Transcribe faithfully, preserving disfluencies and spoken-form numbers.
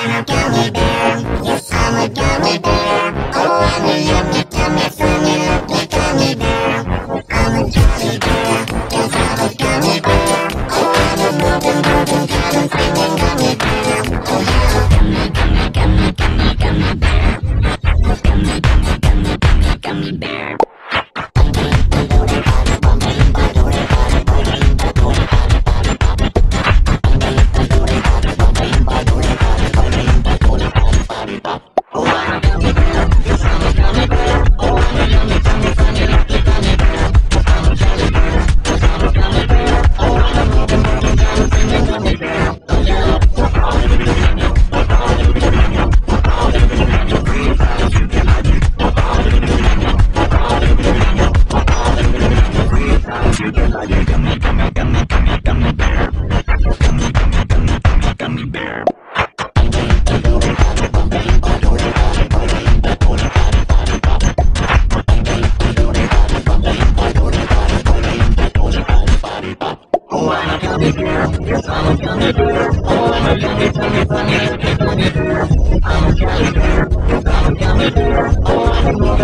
I'm a gummy bear. Yes, I'm a gummy bear. Oh, I'm a yummy, yummy, funny, lucky gummy bear. I'm a gummy bear. Yes, I'm a gummy bear. Oh, I'm a moving, moving, cotton, singing gummy bear. Oh, yeah. Gummy, gummy, gummy, gummy, gummy bear. Gummy, gummy, gummy, gummy, gummy bear. I'm a gummy bear. I'm a gummy bear. Oh, I'm a